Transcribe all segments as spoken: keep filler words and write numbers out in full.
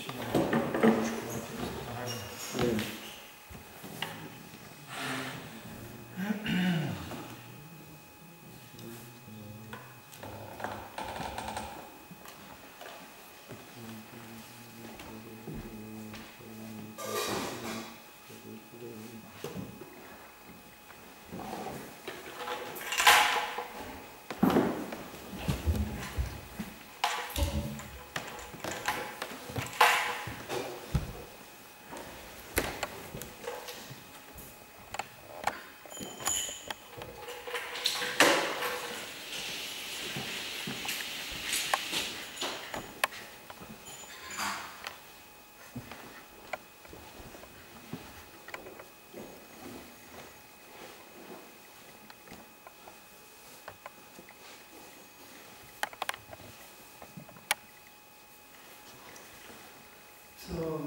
So,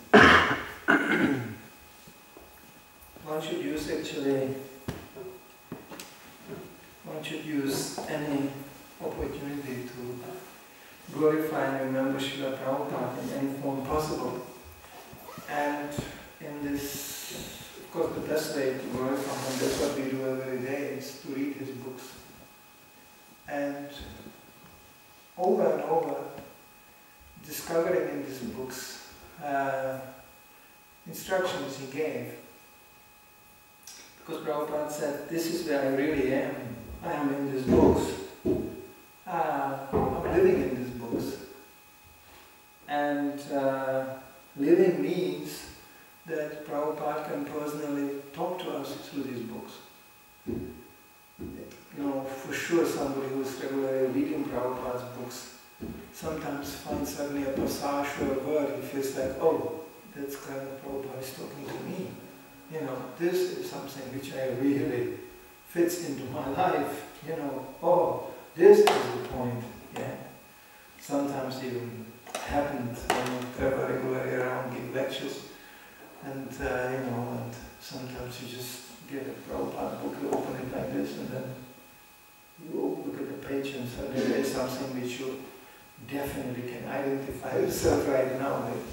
one should use actually, one should use any opportunity to glorify and remember Srila Prabhupada in any form possible. And in this, of course, the best way to glorify him, that's what we do every day, is to read his books. And over and over, discovering in these books uh, instructions he gave. Because Prabhupada said, this is where I really am. I am in these books. Uh, I'm living in these books. And uh, living means that Prabhupada can personally talk to us through these books. You know, for sure somebody who is regularly reading Prabhupada's books sometimes finds suddenly a passage or a word, he feels like, oh, that's kind of Prabhupada is talking to me. You know, this is something which I really fits into my life. You know, oh, this is the point. Yeah. Sometimes even happened when you travel regularly around, give lectures, and uh, you know, and sometimes you just get a Prabhupada book, you open it like this, and then you look at the page and suddenly there is something which you definitely can identify yourself right now with.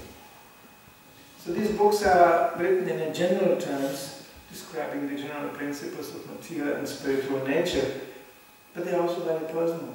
So these books are written in a general terms, describing the general principles of material and spiritual nature, but they are also very personal.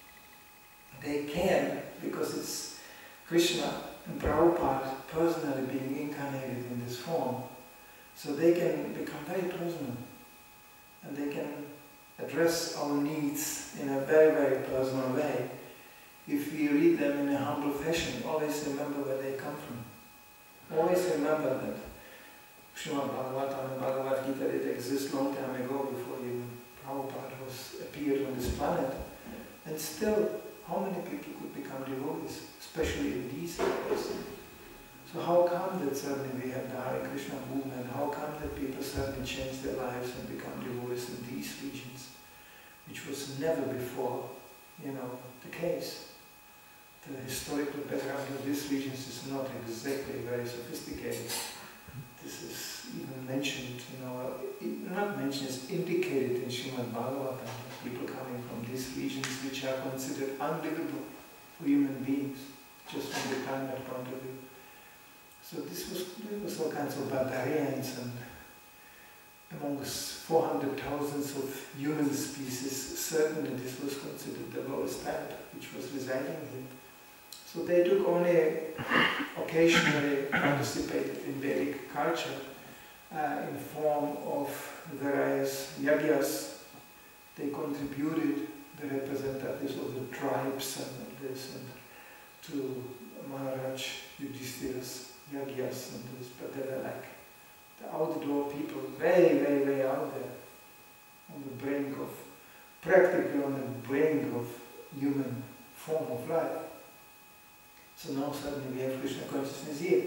They can, because it's Krishna and Prabhupada personally being incarnated in this form, so they can become very personal, and they can address our needs in a very, very personal way. If we read them in a humble fashion, always remember where they come from. Always remember that Srimad Bhagavatam and Bhagavad Gita did exist long time ago, before even Prabhupada was appeared on this planet. And still, how many people could become devotees, especially in these areas? So how come that suddenly we have the Hare Krishna movement? How come that people suddenly change their lives and become devotees in these regions, which was never before, you know, the case? The historical background of these regions is not exactly very sophisticated. This is even mentioned, you know, not mentioned, it's indicated in Srimad Bhagavatam, people coming from these regions which are considered unlivable for human beings, just from the climate point of view. So this was, there was all kinds of barbarians, and amongst four hundred thousands of human species, certainly this was considered the lowest type which was residing here. So they took only occasionally participated in Vedic culture uh, in form of various yagyas. They contributed the representatives of the tribes and this, and to Maharaj Yudhishthira's yagyas and this, but they were like the outdoor people, very, very, very out there, on the brink of, practically on the brink of human form of life. So now suddenly we have Krishna consciousness here.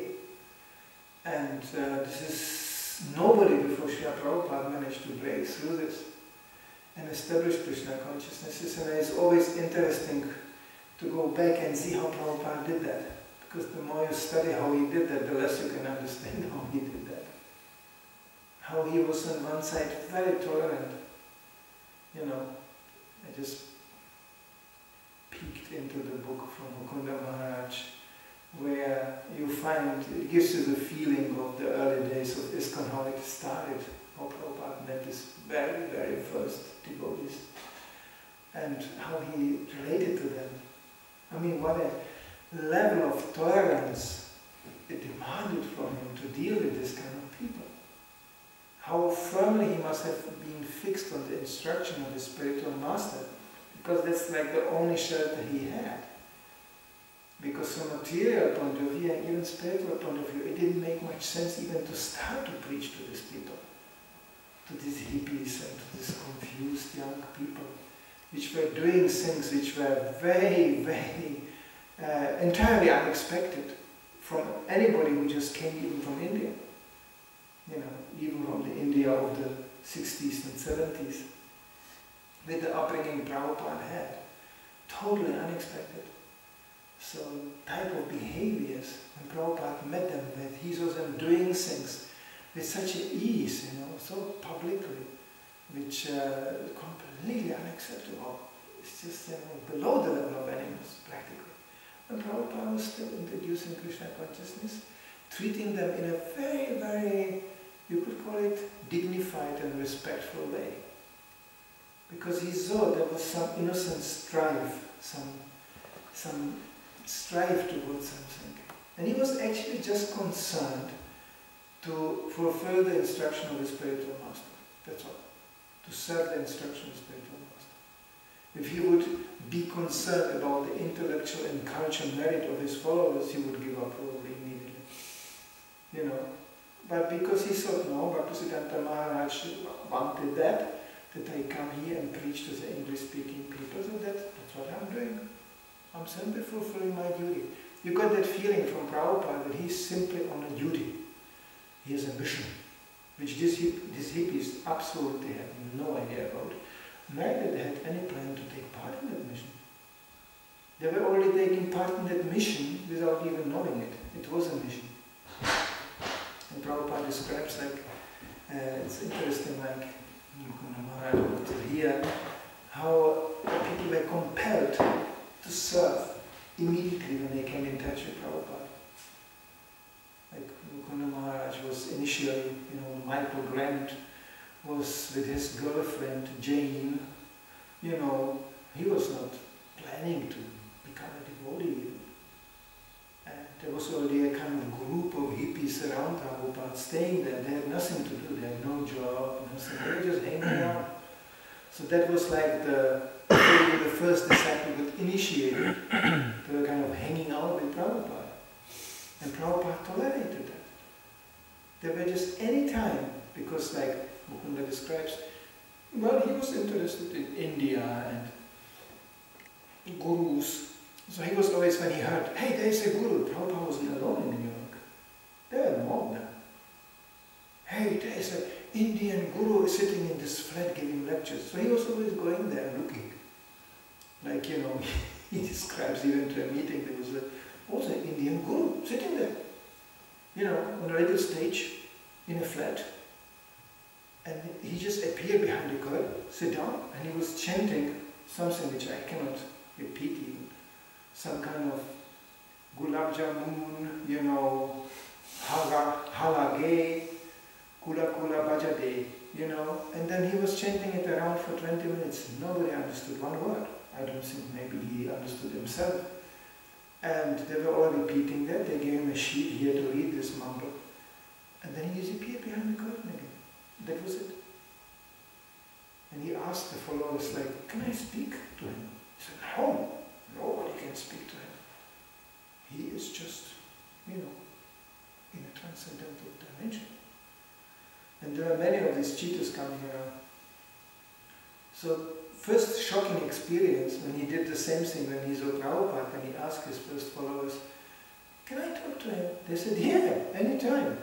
And uh, this is, nobody before Srila Prabhupada managed to break through this and establish Krishna consciousness. And it's always interesting to go back and see how Prabhupada did that. Because the more you study how he did that, the less you can understand how he did that. How he was on one side very tolerant. You know, I just peeked into the book from Mukunda Maharaj where you find, it gives you the feeling of the early days of ISKCON, how it started, how Prabhupada met his very, very first devotees, and how he related to them. I mean, what a level of tolerance it demanded from him to deal with this kind of people. How firmly he must have been fixed on the instruction of his spiritual master, because that's like the only shelter he had. Because from a material point of view and even spiritual point of view, it didn't make much sense even to start to preach to these people, to these hippies and to these confused young people, which were doing things which were very, very uh, entirely unexpected from anybody who just came even from India. You know, even from the India of the sixties and seventies, with the upbringing Prabhupada had. Totally unexpected. So, type of behaviors, when Prabhupada met them with, he saw them doing things with such ease, you know, so publicly, which uh, completely unacceptable. It's just, you know, below the level of animals, practically. And Prabhupada was still introducing Krishna consciousness, treating them in a very, very, you could call it, dignified and respectful way. Because he saw there was some innocent strife, some, some strive towards something. And he was actually just concerned to fulfill the instruction of his spiritual master. That's all. To serve the instruction of his spiritual master. If he would be concerned about the intellectual and cultural merit of his followers, he would give up probably immediately. You know. But because he thought, no, Bhaktisiddhanta Maharaj wanted that, that I come here and preach to the English-speaking people, so that, that's what I'm doing. I'm simply fulfilling my duty. You got that feeling from Prabhupada that he's simply on a duty. He has a mission, which these, hip, these hippies absolutely had no idea about. Neither they had any plan to take part in that mission. They were already taking part in that mission without even knowing it. It was a mission. And Prabhupada describes, like, uh, it's interesting, like, to hear how people were compelled to serve immediately when they came in touch with Prabhupada. Like Mukunda Maharaj was initially, you know, Michael Grant was with his girlfriend Jane, you know, he was not planning to become a devotee even. And there was already a kind of group of hippies around Prabhupada staying there. They had nothing to do, they had no job, nothing. They were just hanging out. So that was like the, the first disciple got initiated to a kind of hanging out with Prabhupada. And Prabhupada tolerated that. There were just any time, because like Mukunda describes, well, he was interested in India and gurus. So he was always, when he heard, hey, there's a guru, Prabhupada wasn't alone in New York. There were more now. Hey, there's an Indian guru sitting in this flat giving lectures. So he was always going there looking. Like, you know, he describes even to a meeting, there was a, was an Indian guru sitting there. You know, on a little stage, in a flat. And he just appeared behind a curtain, sit down, and he was chanting something which I cannot repeat even. Some kind of gulab jamun, you know, hala, halage, kula kula bhajade, you know, and then he was chanting it around for twenty minutes. Nobody understood one word. I don't think maybe he understood himself. And they were all repeating that. They gave him a sheet here to read this mumble. And then he disappeared behind the curtain again. That was it. And he asked the followers, like, can I speak to him? He said, no. Nobody can speak to him. He is just, you know, in a transcendental dimension. And there are many of these cheaters coming around. So, first shocking experience when he did the same thing when he saw Prabhupada and he asked his first followers, can I talk to him? They said, yeah, anytime.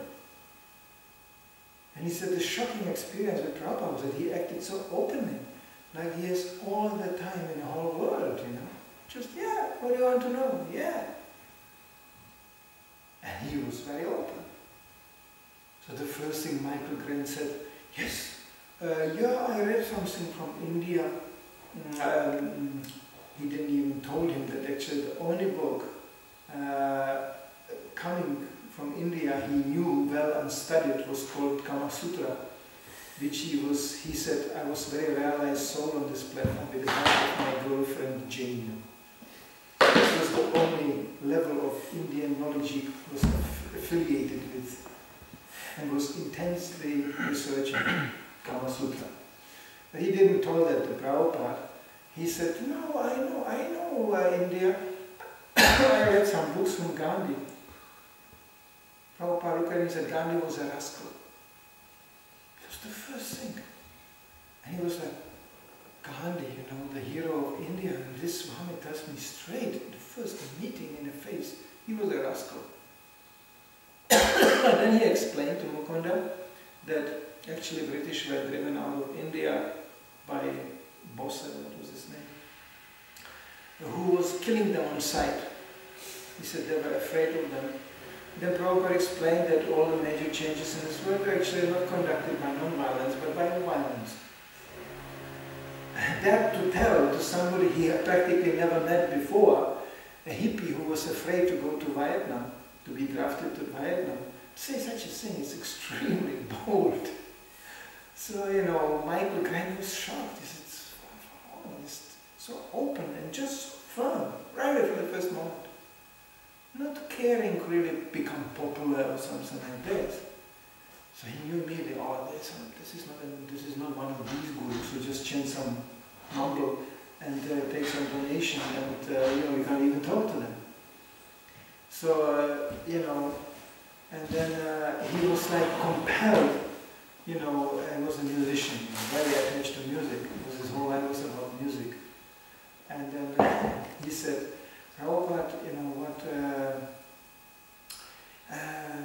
And he said the shocking experience with Prabhupada was that he acted so openly, like he has all the time in the whole world, you know. Just, yeah, what do you want to know? Yeah. And he was very open. So the first thing Michael Grant said, yes, uh, yeah, I read something from India. Um, he didn't even told him that actually the only book uh, coming from India, he knew well and studied was called Kama Sutra, which he was, he said, I was very realized soul on this platform with the help of my girlfriend Jane. This was the only level of Indian knowledge he was aff affiliated with and was intensely researching Kama Sutra. But he didn't tell that to Prabhupada. He said, no, I know, I know uh, India. I read some books from Gandhi. Prabhupada looked at him and said, Gandhi was a rascal. It was the first thing. And he was like, Gandhi, you know, the hero of India, and this Swami tells me straight, the first meeting in the face, he was a rascal. And then he explained to Mukunda that actually British were driven out of India by Bose, what was his name, who was killing them on sight. He said they were afraid of them. Then Prabhupada explained that all the major changes in this world were actually not conducted by non-violence, but by violence. That to tell to somebody he had practically never met before, a hippie who was afraid to go to Vietnam, to be drafted to Vietnam, to say such a thing is extremely bold. So, you know, Michael kind of was shocked. He said, oh, it's so open and just firm, right from the first moment. Not caring to really become popular or something like that. So he knew immediately, oh, this, this, is not a, this is not one of these gurus who just chant some mumble and uh, take some donation and, uh, you know, you can't even talk to them. So, uh, you know, and then uh, he was like compelled, you know, he was a musician, very attached to music, because his whole life was about music. And then uh, he said, Prabhupada, you know what, uh, uh,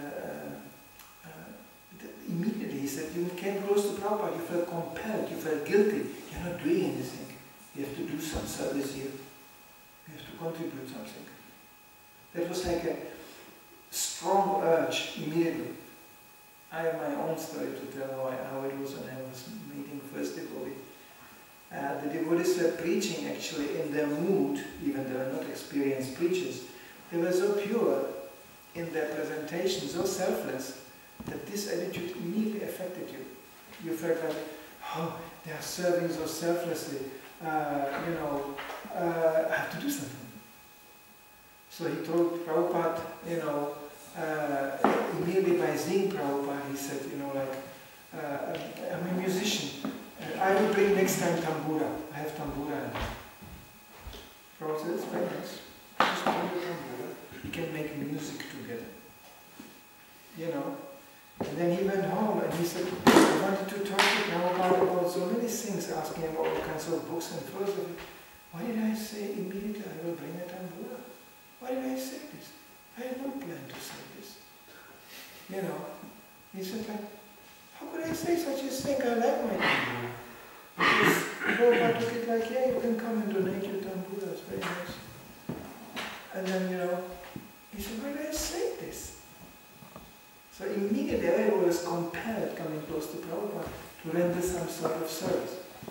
uh, immediately he said, you came close to Prabhupada, you felt compelled, you felt guilty, you're not doing anything. You have to do some service here. You have to contribute something. That was like a strong urge immediately. I have my own story to tell how, I, how it was when I was meeting first devotee. Uh, the devotees were preaching actually in their mood, even they were not experienced preachers. They were so pure in their presentation, so selfless, that this attitude immediately affected you. You felt like, oh, they are serving so selflessly, uh, you know, uh, I have to do something. So he told Prabhupada, you know, uh, immediately by seeing Prabhupada, he said, you know, like, uh, I'm a musician. Uh, I will bring next time tambura. I have tambura. Prabhupada said, it's very nice. Just bring the tambura. We can make music together. You know. And then he went home and he said, I wanted to talk to Prabhupada about so many things, asking him all kinds of books and philosophy. Why did I say immediately I will bring a tambura? Why did I say this? I had no plan to say this. You know, he said, like, how could I say such a thing? I like my tambura. Because Prabhupada took it like, yeah, you can come and donate your tambura, it's very nice. And then, you know, he said, why did I say this? So immediately I was compelled, coming close to Prabhupada, to render some sort of service.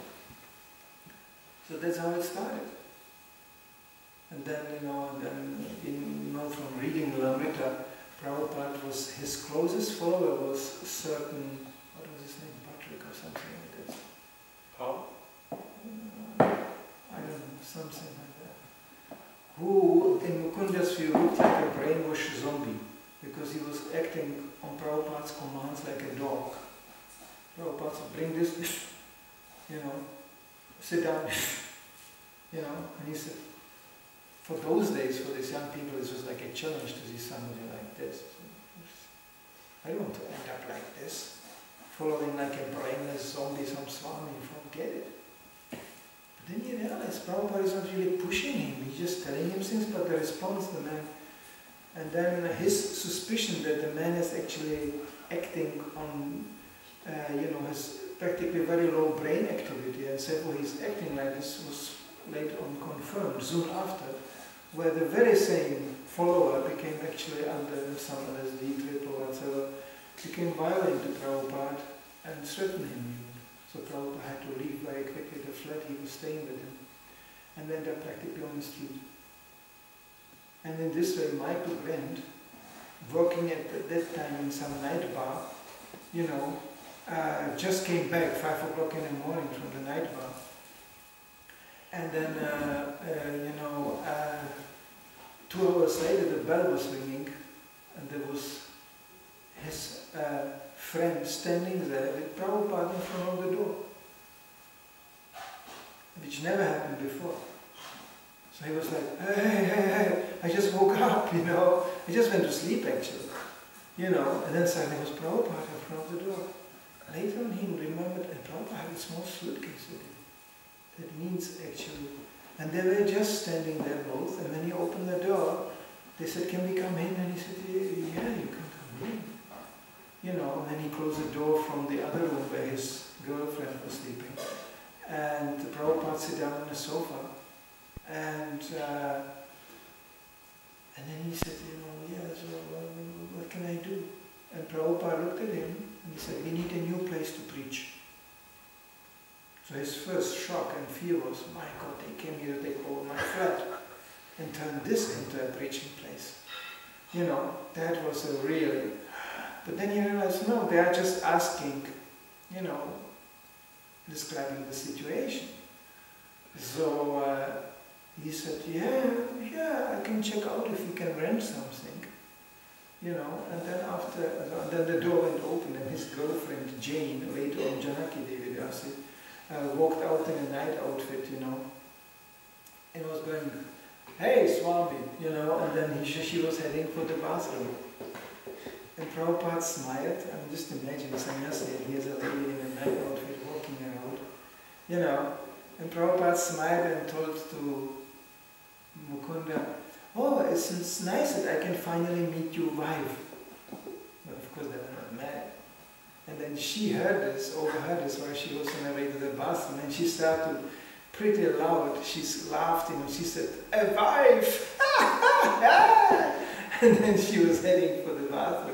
So that's how it started. And then, you know, then in, you know, from reading Lamrita, Prabhupada was, his closest follower was certain, what was his name, Patrick or something like this. How? Uh, I don't know, something like that. Who, in Mukunda's view, looked like a brainwashed zombie, because he was acting on Prabhupada's commands like a dog. Prabhupada said, bring this, you know, sit down, you know, and he said, for those days, for these young people, this was like a challenge to see somebody like this. I don't want to end up like this, following like a brainless zombie, some Swami, forget it. But then he realized Prabhupada is not really pushing him, he's just telling him things, but the response, the man, and then his suspicion that the man is actually acting on, uh, you know, has practically very low brain activity, and therefore he's acting like this was later on confirmed, soon after, where the very same follower became actually under some L S D trip or whatever, became violent to Prabhupada and threatened him. So Prabhupada had to leave very quickly the flat he was staying with him, and ended up practically on the street. And in this way, Michael Brent, working at that time in some night bar, you know, uh, just came back five o'clock in the morning from the night bar. And then, uh, uh, you know, uh, two hours later the bell was ringing and there was his uh, friend standing there with Prabhupada in front of the door, which never happened before. So he was like, hey, hey, hey, I just woke up, you know, I just went to sleep actually, you know, and then suddenly was Prabhupada in front of the door. Later on he remembered, and Prabhupada had a small suitcase with him. That means actually, and they were just standing there both, and when he opened the door, they said, can we come in? And he said, yeah, you can come in. You know, and then he closed the door from the other room where his girlfriend was sleeping. And the Prabhupada sat down on the sofa, and uh, and then he said, you know, yeah, so uh, what can I do? And Prabhupada looked at him, and he said, we need a new place to preach. So his first shock and fear was, my God, they came here to take over my flat and turn this into a preaching place. You know, that was a really... But then he realized, no, they are just asking, you know, describing the situation. So uh, he said, yeah, yeah, I can check out if we can rent something. You know, and then after, and then the door went open and his girlfriend Jane, later on Janaki Devi Dasi, uh, walked out in a night outfit, you know, and was going, hey Swami, you know, and then he, she was heading for the bathroom. And Prabhupada smiled, I mean, just imagine sannyasi, and here's a lady in a night outfit walking around, you know, and Prabhupada smiled and told to Mukunda, oh, it's, it's nice that I can finally meet your wife. But of course they were not married. And then she heard this, overheard this while she was on her way to the bathroom, and she started pretty loud, she laughed, you know, she said, a wife! And then she was heading for the bathroom.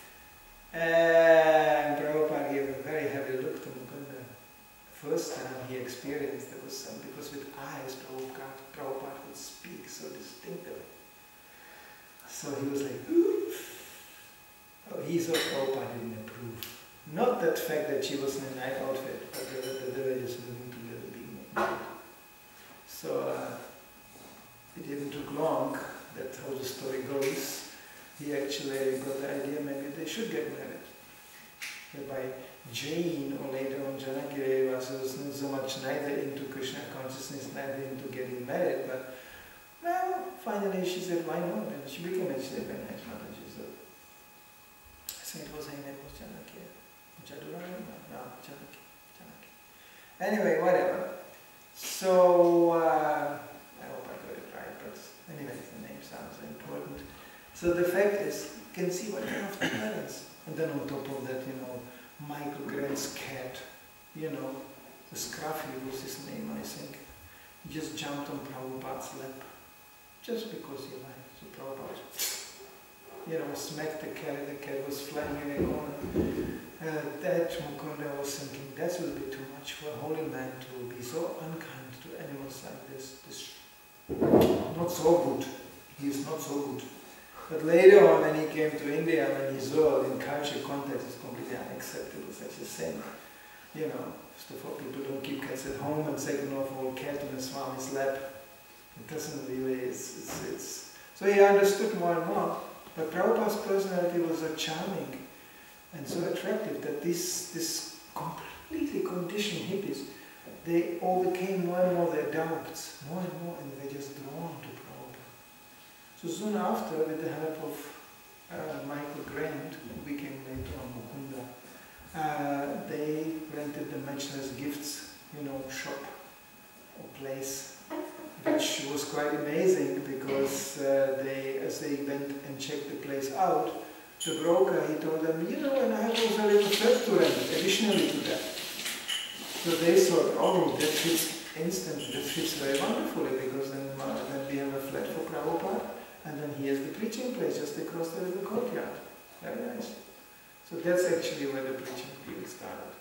And Prabhupada gave a very heavy look to Mukunda. The first time he experienced there was some, because with eyes Prabhupada, Prabhupada would speak so distinctively. So he was like, oof. Oh, he thought Prabhupada didn't approve. Not that fact that she was in a night outfit, but that they were just living together being married. So uh, it didn't took long, that's how the story goes. He actually got the idea maybe they should get married. By Jane, or later on Janaki was not so much neither into Krishna consciousness, neither into getting married, but well, finally she said, why not? And she became actually a very nice Mataji. So I think it was her name was Janaki. Jadurani? No, Janaki. Janaki. Anyway, whatever. So, uh, I hope I got it right, but anyway, the name sounds important. So the fact is, you can see what kind of parents. And then on top of that, you know, Michael Grant's cat, you know, the Scruffy was his name, I think. He just jumped on Prabhupada's lap, just because he liked. So Prabhupada, you know, smacked the cat, the cat was flying in the corner. Uh, that Mukunda was thinking, that will be too much for a holy man to be so unkind to animals like this. This not so good. He is not so good. But later on, when he came to India, when he saw in culture context, it's completely unacceptable, such a thing. You know, first of all, people don't keep cats at home, and second of all, cat on the Swami's lap. It doesn't really, it's, it's, it's... So he understood more and more. But Prabhupada's personality was so charming and so attractive that these, this completely conditioned hippies, they all became more and more their doubts, more and more, and they just drawn to Prabhupada. So soon after, with the help of uh, Michael Grant, who became later on Mukunda, uh, they rented the Matchless Gifts, you know, shop or place, which was quite amazing because uh, they, as they went and checked the place out, the broker, he told them, you know, and I have also a little flat to rent, additionally to that. So they thought, oh, that fits instantly, that fits very wonderfully, because then, uh, then we have a flat for Prabhupada, and then here's the preaching place just across the little courtyard. Very nice. So that's actually where the preaching field started.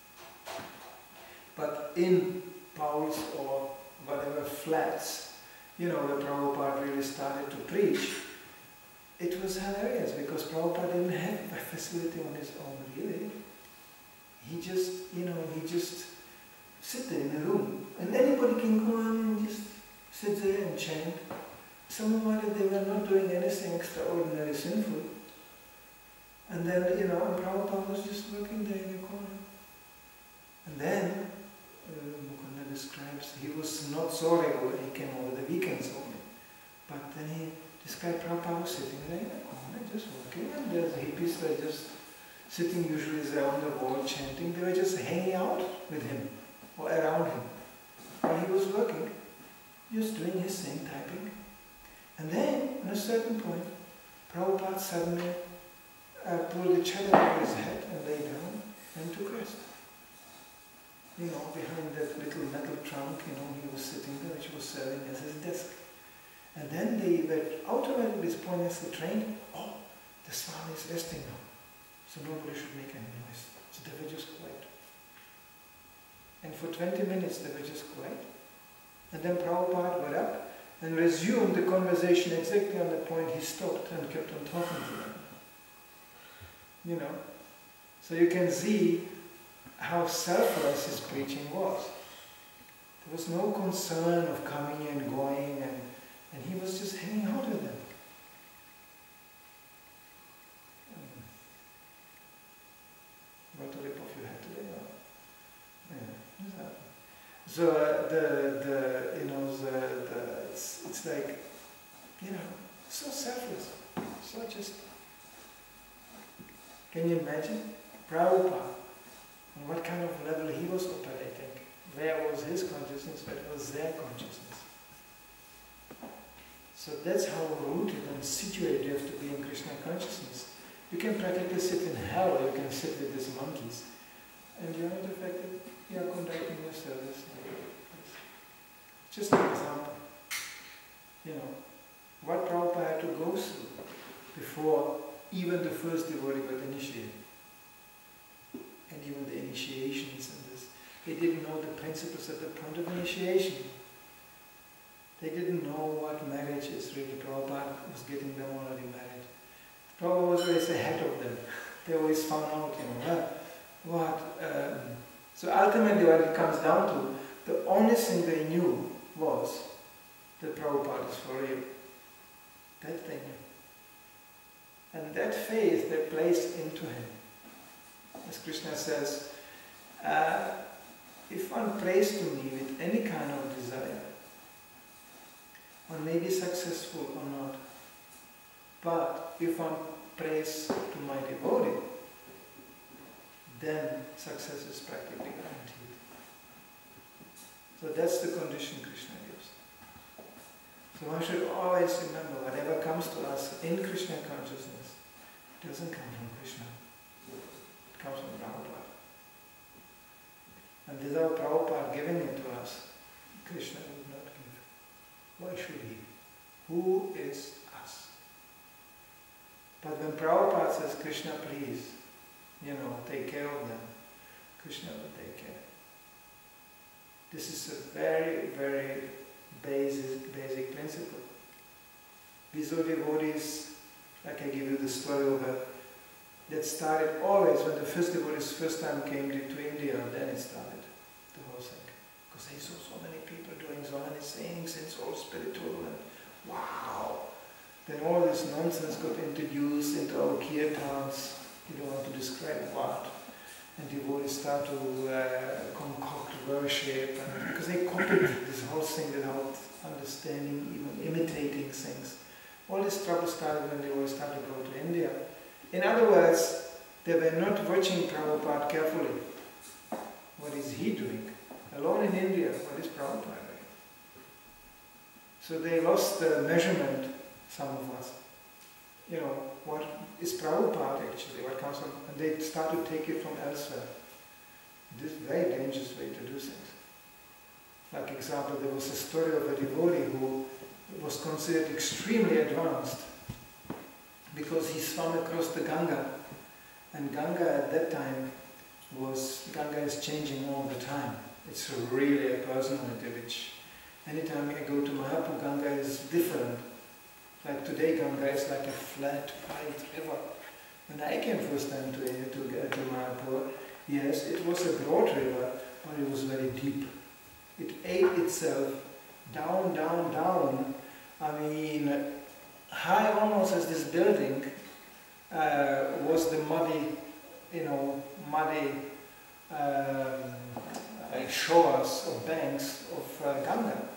But in Paul's or whatever flats, you know, where Prabhupada really started to preach, it was hilarious because Prabhupada didn't have a facility on his own, really. He just, you know, he just sit there in a room and anybody can go on and just sit there and chant. Some of them, they were not doing anything extraordinary sinful. And then, you know, Prabhupada was just working there in the corner. And then, uh, Mukunda describes, he was not so regular, he came over the weekends only. But then he described Prabhupada was sitting there in the corner, just working, and the hippies were just sitting usually there on the wall chanting. They were just hanging out with him, or around him, while he was working, just doing his thing, typing. And then, at a certain point, Prabhupada suddenly uh, pulled the chador over his head and lay down and took rest. You know, behind that little metal trunk, you know, he was sitting there, which was serving as his desk. And then they were automatically pointing as the train, oh, the Swami is resting now, so nobody should make any noise. So they were just quiet. And for twenty minutes they were just quiet. And then Prabhupada got up and resumed the conversation exactly on the point he stopped and kept on talking to them. You know, so you can see how selfless his preaching was. There was no concern of coming and going, and, and he was just hanging out with them. Um, what to rip off your head today? Or, yeah, exactly. So uh, the the you know the the it's, it's like, you know, so selfless, so just. Can you imagine Prabhupada, on what kind of level he was operating? Where was his consciousness? Where was their consciousness? So that's how rooted and situated you have to be in Krishna consciousness. You can practically sit in hell, you can sit with these monkeys, and you're not affected. You are conducting your service. Just an example. You know, what Prabhupada had to go through before even the first devotee got initiated. And even the initiations and this. They didn't know the principles at the point of initiation. They didn't know what marriage is really. Prabhupada was getting them already married. Prabhupada was always ahead of them. They always found out, you know, what, what um, so ultimately what it comes down to, the only thing they knew was that Prabhupada is for real. That they knew. And that faith they placed into him. As Krishna says, uh, if one prays to me with any kind of desire, one may be successful or not. But if one prays to my devotee, then success is practically guaranteed. So that's the condition Krishna gives. So one should always remember, whatever comes to us in Krishna consciousness, it doesn't come from Krishna. It comes from Prabhupada. And without Prabhupada giving it to us, Krishna would not give. Why should he? Who is us? But when Prabhupada says, Krishna, please, you know, take care of them, Krishna will take care. This is a very, very basic, basic principle. These are devotees, like I give you the story of a, that started always when the first devotees first time came to, to India, then it started, the whole thing. Because they saw so many people doing so many things, and it's all spiritual, and wow! Then all this nonsense got introduced into our kirtans. You don't want to describe what. And devotees start to uh, concoct worship, and because they copied this whole thing without understanding, even imitating things. All this trouble started when they all started to go to India. In other words, they were not watching Prabhupada carefully. What is he doing? Alone in India, what is Prabhupada doing? So they lost the measurement, some of us. You know, what is Prabhupada actually, what comes from, and they start to take it from elsewhere. This is a very dangerous way to do things. Like example, there was a story of a devotee who was considered extremely advanced because he swam across the Ganga, and Ganga at that time was, Ganga is changing all the time. It's really a personality which, anytime I go to Mahaprabhu, Ganga is different Like today Ganga is like a flat, wide river. When I came first time to, to, to Mayapur, yes, it was a broad river, but it was very deep. It ate itself down, down, down. I mean, high almost as this building uh, was the muddy, you know, muddy um, shores or banks of uh, Ganga.